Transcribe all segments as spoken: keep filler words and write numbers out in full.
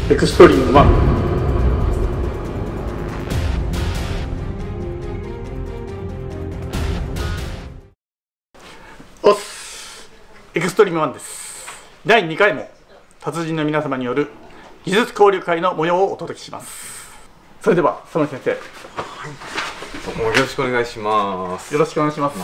エクストリームワン。おっす、エクストリームワンです。だいにかいも達人の皆様による技術交流会の模様をお届けします。それでは園先生、はい、 どうもよろしくお願いします。 よろしくお願いします。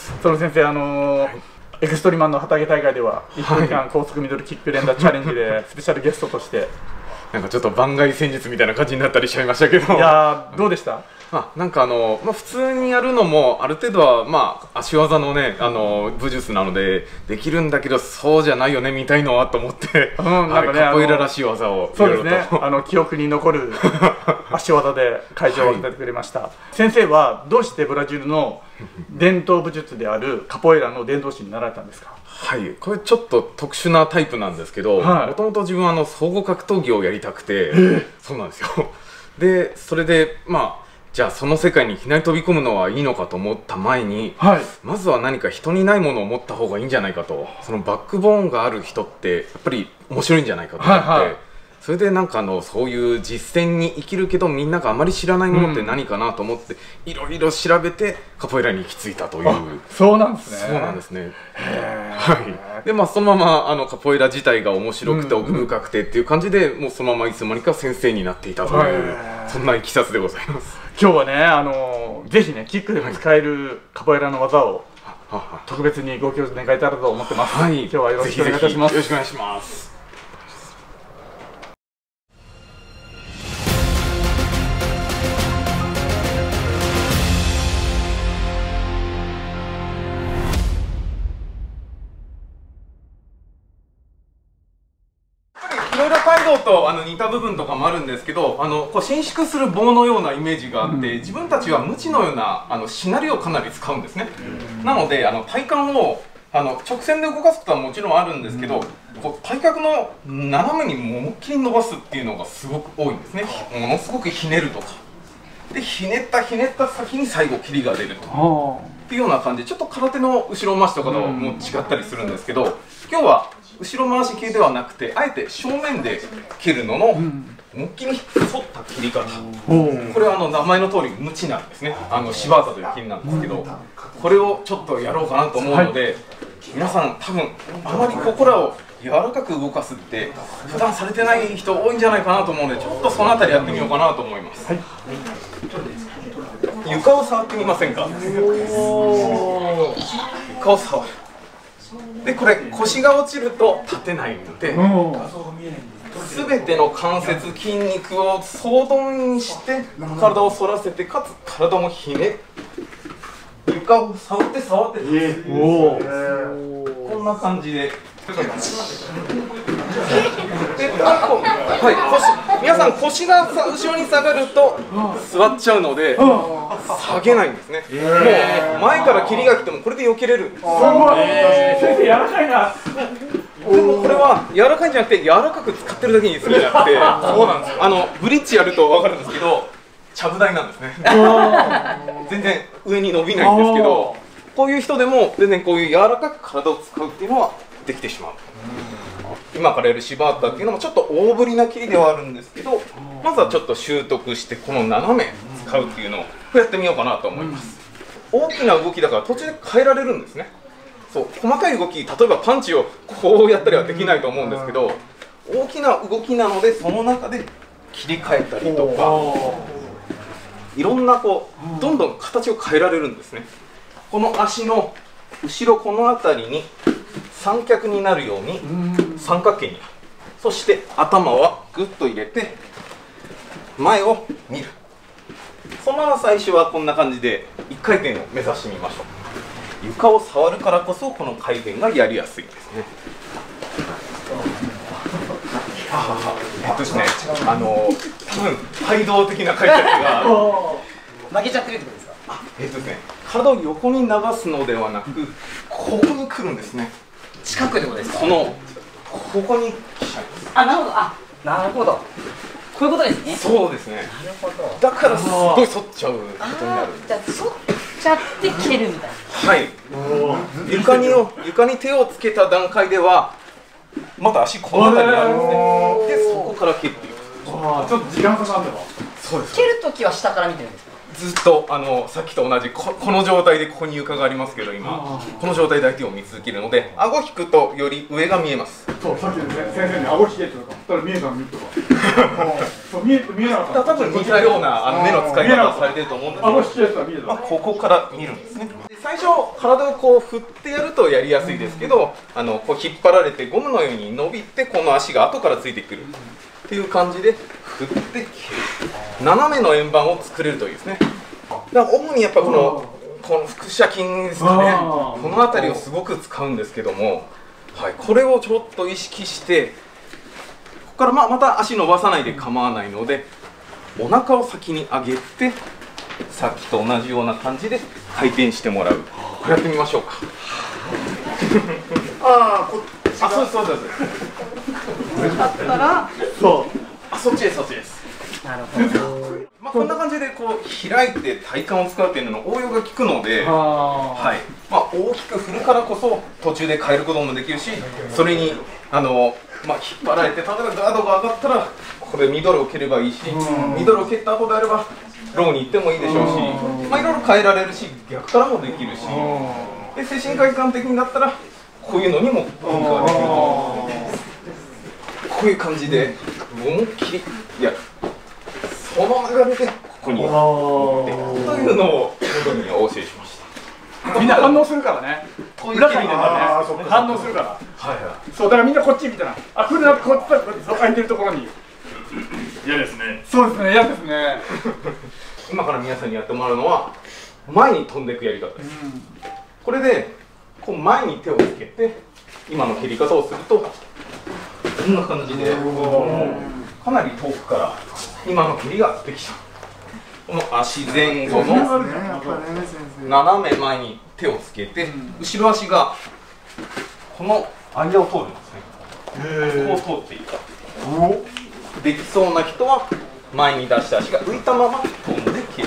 園先生、あのーはい、エクストリマンの畑大会ではいっぷんかん高速ミドルキック連打チャレンジでスペシャルゲストとしてなんかちょっと番外戦術みたいな感じになったりしちゃいましたけど、 いやーどうでした？ あ、なんかあの、まあ、普通にやるのもある程度は、まあ、足技のね、あの武術なのでできるんだけど、そうじゃないよねみたいのはと思って、うん、なんかね、カポエラらしい技をそうですね、あの記憶に残る足技で会場を沸かせてくれました、はい、先生はどうしてブラジルの伝統武術であるカポエラの伝道師になられたんですか？ はい、これちょっと特殊なタイプなんですけど、もともと自分はあの総合格闘技をやりたくて、えー、そうなんですよ。でそれでまあじゃあその世界にいきなり飛び込むのはいいのかと思った前に、はい、まずは何か人にないものを持った方がいいんじゃないかと、そのバックボーンがある人ってやっぱり面白いんじゃないかと思って、はいはい、それでなんかあのそういう実践に生きるけどみんながあまり知らないものって何かなと思って、うん、いろいろ調べてカポエラに行き着いたという。 そうなんですね。 そうなんですね。はい。でまあそのままあのカポエラ自体が面白くて奥深くてっていう感じで、もうそのままいつの間にか先生になっていたという、そんないきさつでございます。 今日はね、あのぜひねキックでも使えるカポエラの技を特別にご教授願いたいと思ってます。はい。今日はよろしくお願いいたします。 よろしくお願いします。いろいろ街道とあの似た部分とかもあるんですけど、あのこう伸縮する棒のようなイメージがあって、うん、自分たちはムチのようなあのしなりをかなり使うんですね。うん、なのであの体幹をあの直線で動かすことはもちろんあるんですけど、うん、こう体格の斜めに思いっきり伸ばすっていうのがすごく多いんですね。ものすごくひねるとかで、ひねったひねった先に最後切りが出るとっていうような感じで、ちょっと空手の後ろ回しとかとも違ったりするんですけど、今日は後ろ回し系ではなくて、あえて正面で切るのの思いっきり沿った切り方、これはあの名前の通りムチなんですね。あのシバータという切りなんですけど、これをちょっとやろうかなと思うので、はい、皆さん多分あまりここらを柔らかく動かすって普段されてない人多いんじゃないかなと思うので、ちょっとそのあたりやってみようかなと思います。はい、床を触ってみませんか？床を触る。でこれ腰が落ちると立てないので、全ての関節筋肉を総動員して体を反らせて、かつ体もひね、床を触って触って、えー、おー、こんな感じで。ではい、腰、皆さん腰がさ後ろに下がると座っちゃうので下げないんですね。もう前から切りが来てもこれで避けれるんです。すごい、 先生柔らかいな。 でもこれは柔らかいんじゃなくて柔らかく使ってるだけにするんじゃなくて、そうなんですよ。あのブリッジやると分かるんですけど、ちゃぶ台なんですね。全然上に伸びないんですけど、こういう人でも全然こういう柔らかく体を使うっていうのはできてしまう。今からやるシバータっていうのもちょっと大ぶりな切りではあるんですけど、まずはちょっと習得してこの斜め使うっていうのをやってみようかなと思います。大きな動きだから途中で変えられるんですね。そう細かい動き、例えばパンチをこうやったりはできないと思うんですけど、大きな動きなのでその中で切り替えたりとか、いろんなこうどんどん形を変えられるんですね。この足の後ろこの辺りに三脚になるように三角形になる。そして頭はグッと入れて前を見る。そのまま最初はこんな感じでいっかい転を目指してみましょう。床を触るからこそこの回転がやりやすいんですね。えっとですね、あの多分背動的な解説が負けちゃってるってことですか？ あ、えっとですね、体を横に流すのではなく、ここに来るんですね。 近くってことですか？ そのここに来ちゃいます。 あ、なるほど。あ、なるほど。こういうことですね。 そうですね。なるほど。だからすごい反っちゃうことになる。 じゃあ反っちゃって蹴るみたいな。 はい。床にを床に手をつけた段階ではまだ足この辺りにあるんですね。でそこから蹴っていく。 ああ、ちょっと時間かかんでも。 そうです。 蹴るときは下から見てるんですか？ ずっとあのさっきと同じ こ, この状態でここに床がありますけど今この状態で相手を見続けるので顎引くとより上が見えます。 そう、さっきの、ね、先生に顎引けって言ったら見えたの見るとかそう見え見えなかった。 多分似たようなあの目の使い方をされてると思うんですけど、 顎引けって見えた、 まあ、ここから見るんですね。で最初体をこう振ってやるとやりやすいですけど、あのこう引っ張られてゴムのように伸びてこの足が後からついてくるっていう感じで振って蹴る、斜めの円盤を作れるといいですね。だから主にやっぱこのこの腹斜筋ですかね、この辺りをすごく使うんですけども、はい、これをちょっと意識してここからまあまた足伸ばさないで構わないのでお腹を先に上げてさっきと同じような感じで回転してもらう。これやってみましょうか。 ああ、こっちあ、そうですそうです。 これだったら、 そうあ、そっちですそっちです。 なるほど。 まあこんな感じでこう開いて体幹を使うっていうのの応用が効くので、 あはい、まあ大きく振るからこそ途中で変えることもできるし、それにあのまあ引っ張られて例えばガードが上がったらここでミドルを蹴ればいいし、ミドルを蹴った後であればローに行ってもいいでしょうし、まあいろいろ変えられるし逆からもできるし、で精神科医官的になったらこういうのにも変化ができると。こういう感じで思いっきりやる。その流れでここに持っていくというのを本人にお教えしました。 みんな反応するからね。 こういう裏から見てたあらね、反応するから。 はいはい。 そう、だからみんなこっち見てな。あ、来るなってこっちだ、こっちそう空いてるところに。 嫌ですね。 そうですね、嫌ですね。 今から皆さんにやってもらうのは前に飛んでいくやり方です。これでこう前に手をつけて今の蹴り方をするとこんな感じでかなり遠くから今の蹴りができちゃう。この足前後の斜め前に手をつけて後ろ足がこの間を通るんですね。こう通っていく。できそうな人は前に出した足が浮いたまま飛んで蹴る。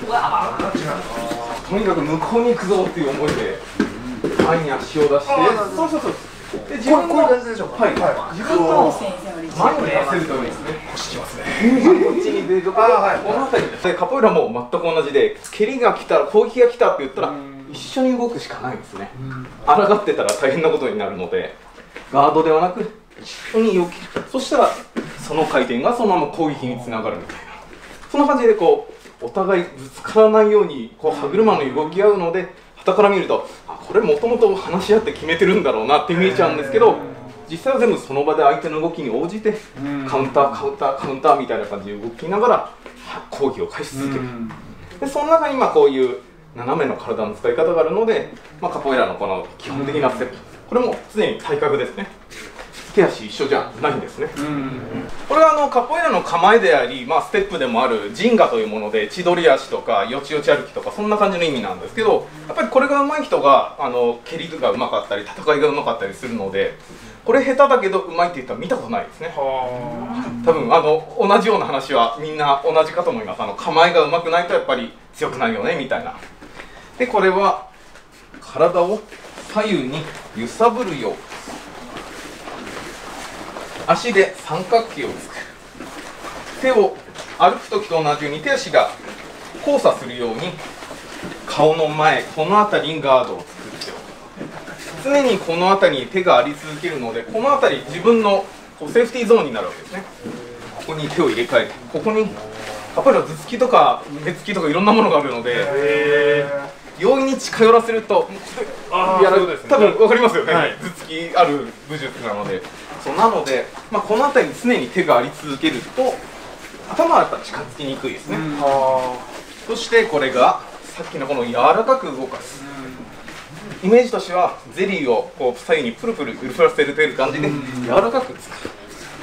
とにかく向こうに行くぞっていう思いで前に足を出して、そうそうそう。で自分のはい、自分の前に出せるといいですね。腰きますね。こっちに出るところ、この辺りです。カポエラも全く同じで、蹴りが来たら攻撃が来たって言ったら一緒に動くしかないんですね。抗ってたら大変なことになるので、ガードではなく一緒に避ける。そしたらその回転がそのまま攻撃につながるみたいな。そんな感じでこうお互いぶつからないようにこう歯車の動き合うので。傍から見ると、あ、これもともと話し合って決めてるんだろうなって見えちゃうんですけど、実際は全部その場で相手の動きに応じてカウンターカウンターカウンターみたいな感じで動きながら攻撃を返し続ける。でその中にまあこういう斜めの体の使い方があるので、まあ、カポエラのこの基本的なステップ、これも常に体格ですね。手足一緒じゃないんですね。これはあのカポエラの構えであり、まあ、ステップでもあるジンガというもので千鳥足とかよちよち歩きとかそんな感じの意味なんですけど、やっぱりこれが上手い人があの蹴りが上手かったり戦いが上手かったりするので、これ下手だけど上手いって言ったら見たことないですね。多分あの同じような話はみんな同じかと思います。あの構えが上手くないとやっぱり強くないよねみたいな。でこれは体を左右に揺さぶるよう、足で三角形を作る。手を歩く時と同じように手足が交差するように顔の前、この辺りにガードを作っておく。常にこの辺りに手があり続けるので、この辺り自分のこうセーフティーゾーンになるわけですね。ここに手を入れ替えて、ここにカポエラ頭突きとか目突きとかいろんなものがあるので、容易に近寄らせるとやる、多分分かりますよね、はい、頭突きある武術なので。そうなので、まあ、この辺りに常に手があり続けると頭はやっぱ近づきにくいですね。そしてこれがさっきのこの柔らかく動かすイメージとしては、ゼリーをこう左右にプルプル揺らせるという感じで柔らかく使う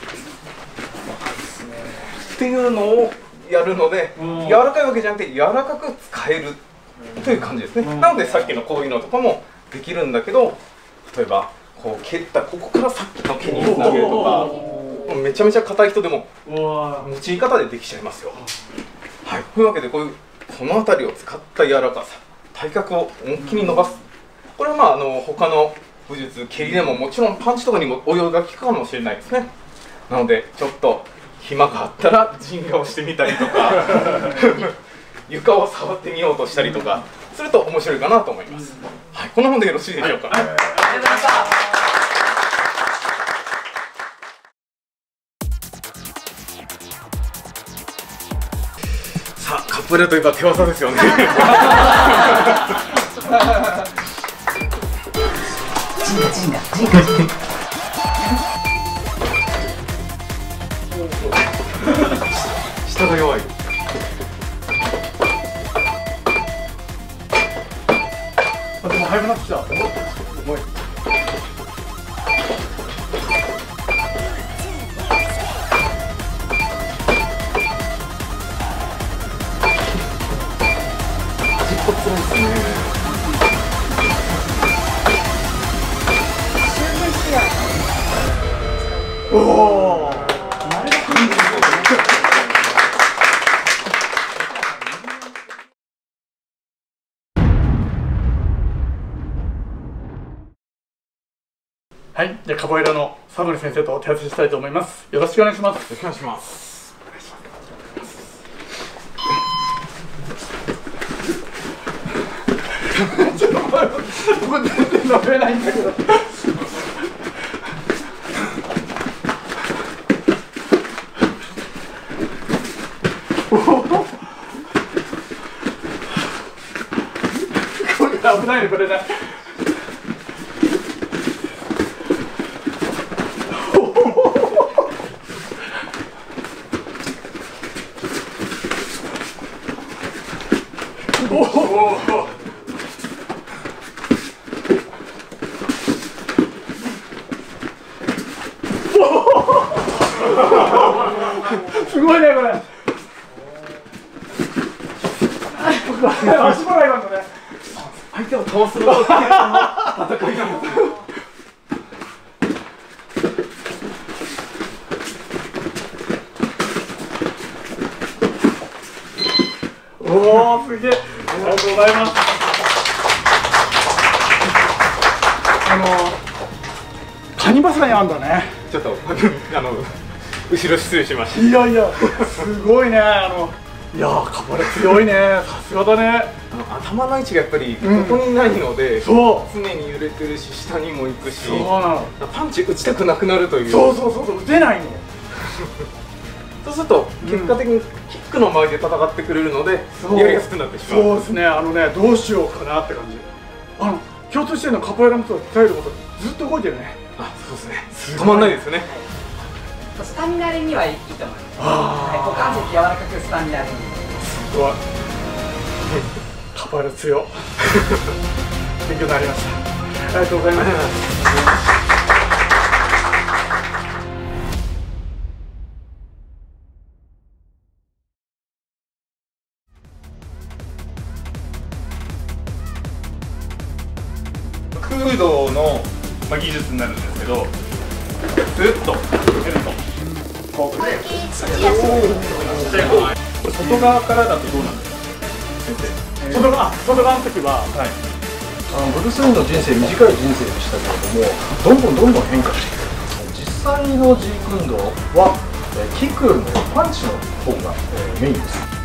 っていうのをやるので、柔らかいわけじゃなくて柔らかく使えるという感じですね。なのでさっきのこういうのとかもできるんだけど、例えばこう蹴ったここからさっきの蹴につなげるとか、めちゃめちゃ硬い人でも持ち方でできちゃいますよ。はい、というわけでこういうこの辺りを使った柔らかさ、体格を思いっきり伸ばす。これはまああの他の武術、蹴りでももちろんパンチとかにも応用が効くかもしれないですね。なのでちょっと暇があったら陣画をしてみたりとか床を触ってみようとしたりとかすると面白いかなと思います。はい、こんなもんでよろしいでしょうか。はい、ありがとうございました。さあ、カポエラといえば手技ですよね。下が弱い。 あ、でも速くなってきた。重い。おお。はい、じゃあカポエラのサムリ先生と手合わせしたいと思います。よろしくお願いします。 よろしくお願いします。 ちょっと待って、僕全然飲めないんだけど。これ危ないね、これね。おお。すごいねこれ。足払いなんだね。 相手を倒すのが戦いなんですよ。 おお、すげえ。ありがとうございます。あのカニバスがにあんだね。 ちょっとあの後ろ失礼しました。 いやいや、すごいね。あのいやー、カポエラ強いね。さすがだね。 あの頭の位置がやっぱりここにないので、うん、 そう常に揺れてるし下にも行くし、 そうなの。 パンチ打ちたくなくなるという。 そうそうそうそう、打てないの。 そうすると結果的にキックの前で戦ってくれるので、うん、やりやすくなってしまう。 そうですね。あのね、どうしようかなって感じ。あの共通してるのカポエラの人が伝えることずっと動いてるね。 あ、そうですね。止まんないですね。 スタミナ練にはいいと思います。はい、股関節柔らかくスタミナ練に。 すごい。カポエラ強い。勉強になりました。ありがとうございます。 空洞の、まあ、技術になるんですけど、スッとやるとこう外側からだとどうなんですか、先生。 外側、外側の時は、はい、 あのブルース・リーの人生、短い人生でしたけれども、どんどんどんどん変化していく。実際のジーク運動はキックよりもパンチの方がメインです。